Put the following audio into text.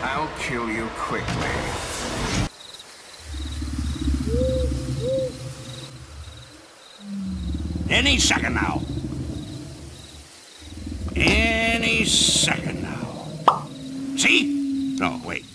I'll kill you quickly. Any second now. Any second now. See? No, wait.